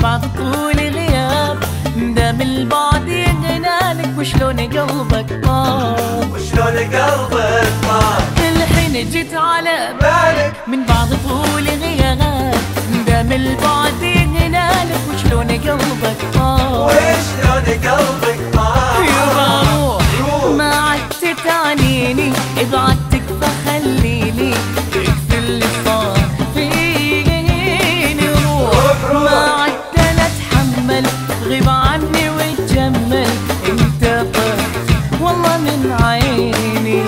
بعد طول غياب دام البعد يغنالك وشلون قلبك طار وشلون قلبك طار كل حين جيت على بالك من بعد طول غياب دام البعد يغنالك وشلون قلبك طار وشلون قلبك طار يبا روح ما عدت تعنيني ابعدتك فخليني يكفي اللي صار فيني روح ما عدت لا اتحمل غيب عني وتجمل انت طرت والله من عيني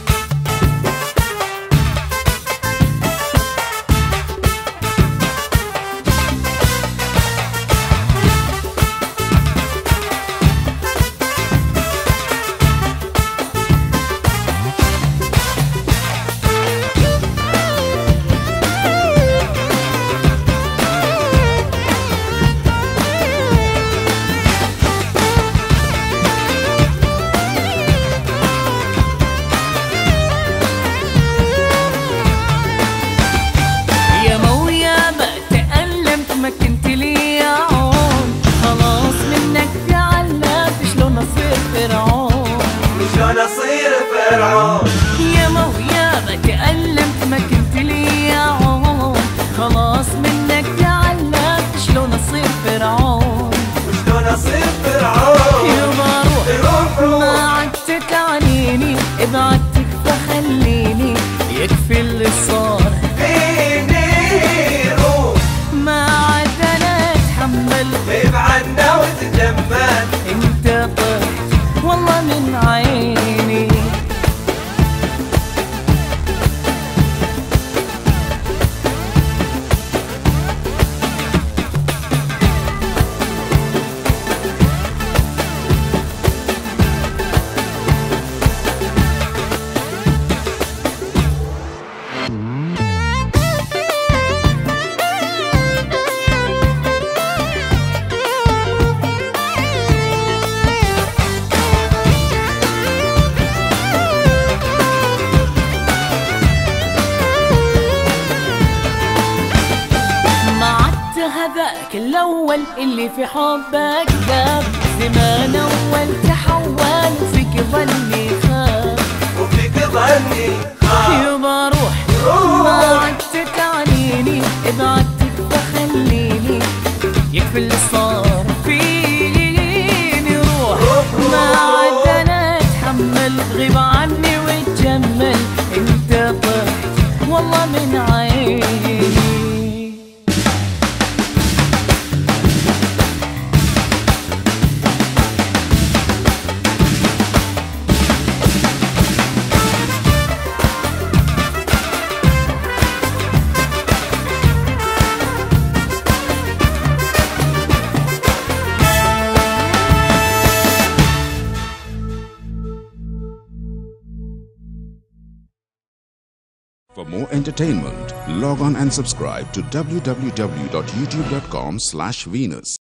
شلون اصير فرعون يا مويا ما تألمت ما كنت لي عون خلاص منك تعلمت شلون اصير فرعون وشلون اصير فرعون يبا روح ما عدت تعنيني ابعدتك فخليني يكفي اللي صار فيني روح ما عاد انا اتحمل غيب عنا وتجمل انت طرت والله من عيني هذاك الأول اللي في حبك ذاب زمان أول تحول وفيك ظني خاب وفيك ظني خاب يبا روح ما عدت تعنيني ابعدتك فخليني يكفي اللي صار فيني روح ما عاد أنا أتحمل غيب عني وتجمل انت طرت والله من عيني For more entertainment, log on and subscribe to www.youtube.com/Venus.